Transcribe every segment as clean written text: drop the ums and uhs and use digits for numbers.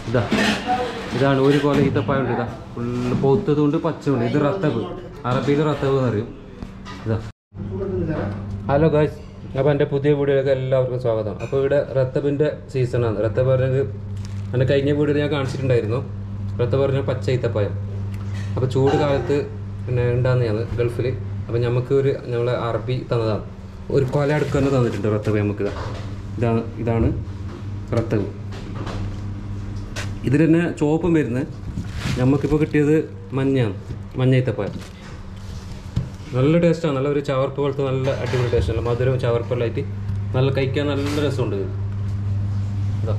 ഇതാണ് ഒരു കൊല ഈത്തപ്പഴമുണ്ട്. ഇതാ ഫുള്ള് പൊത്തതുകൊണ്ട് പച്ചമുണ്ട്. ഇത് റത്തബ്, അറബിയിൽ റത്തബ് എന്നറിയും. ഇതാ. ഹലോ ഗായ്സ്, അപ്പോൾ എൻ്റെ പുതിയ വീഡിയോയിലേക്ക് എല്ലാവർക്കും സ്വാഗതം. അപ്പോൾ ഇവിടെ റത്തബിൻ്റെ സീസണാണ്. റത്തബ് പറഞ്ഞെങ്കിൽ എൻ്റെ കഴിഞ്ഞ വീഡിയോയിൽ ഞാൻ കാണിച്ചിട്ടുണ്ടായിരുന്നു. റത്തബ് പറഞ്ഞാൽ പച്ച ഈത്തപ്പഴം. അപ്പോൾ ചൂട് കാലത്ത് പിന്നെ ഉണ്ടാകുന്നതാണ് ഗൾഫിൽ. അപ്പോൾ നമുക്ക് നമ്മളെ അറബി തന്നതാണ്. ഒരു കൊല അടുക്കുന്ന തന്നിട്ടുണ്ട് റത്തബ് നമുക്ക്. ഇതാണ് റത്തബ്. ഇതിൽ തന്നെ ചുവപ്പും വരുന്നത്. നമുക്കിപ്പോൾ കിട്ടിയത് മഞ്ഞ ഈത്തപ്പഴം. നല്ല ടേസ്റ്റാണ്. നല്ല ഒരു ചവർപ്പ് പോലത്തെ നല്ല അടിപൊളി ടേസ്റ്റാണ്. മധുരവും ചവർപ്പെല്ലായിട്ട് നല്ല കഴിക്കാൻ നല്ല രസമുണ്ട്. ഇതാ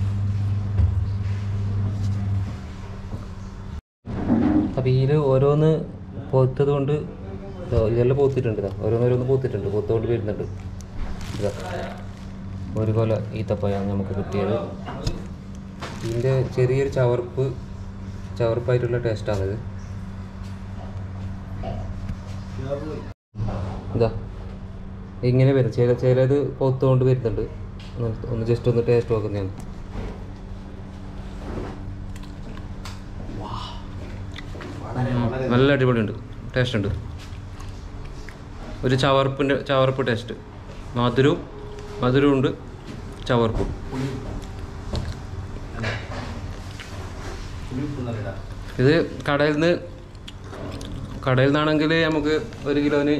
അപ്പോൾ ഇതിൽ ഓരോന്ന് പൊത്തത് കൊണ്ട് ഇതെല്ലാം പോത്തിട്ടുണ്ട്. ഓരോന്ന് പോത്തിട്ടുണ്ട്. പൊത്തുകൊണ്ട് വരുന്നുണ്ട്. ഇതാ ഒരു കൊല ഈത്തപ്പഴമാണ് നമുക്ക് കിട്ടിയത്. ഇതിൻ്റെ ചെറിയൊരു ചവർപ്പായിട്ടുള്ള ടേസ്റ്റാണിത്. ഇതാ ഇങ്ങനെ വരും. ചിലത് പൊത്തുകൊണ്ട് വരുന്നുണ്ട്. ഒന്ന് ജസ്റ്റ് ഒന്ന് ടേസ്റ്റ് നോക്കുന്നതാണ്. നല്ല അടിപൊളിയുണ്ട്, ടേസ്റ്റ് ഉണ്ട്. ഒരു ചവർപ്പ് ടേസ്റ്റ്. മധുരവും ഉണ്ട്, ചവർപ്പും. ഇത് കടയിൽ നിന്നാണെങ്കിൽ നമുക്ക് 1 കിലോന്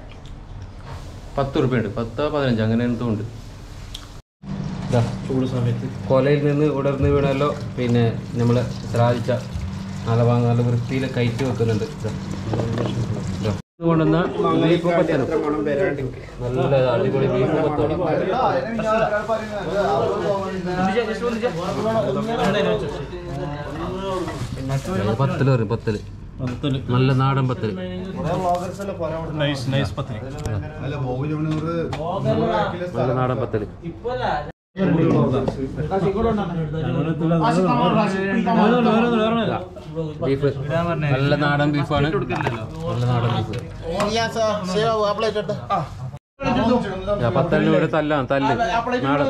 10 റുപ്യ ഉണ്ട്. 10-15 അങ്ങനെ എന്തോ ഉണ്ട്. ചൂട് സമയത്ത് കൊലയിൽ നിന്ന് ഉടർന്ന് വീണല്ലോ. പിന്നെ നമ്മൾ ശ്രാവിച്ച നല്ല വൃത്തിയിൽ കയറ്റി വെക്കുന്നുണ്ട്. കൊണ്ടുവന്ന ബീഫ് പത്തലും നല്ല അടിപൊളി ബീഫ് പത്തോളം. പത്തല് നല്ല നാടൻ പത്തല്. നല്ല നാടൻ പത്തല്. ബീഫ് നല്ല നാടൻ ബീഫാണ്. നല്ല നാടൻ ബീഫ്. പത്തലിനോട് തല്ല് നാടൻ.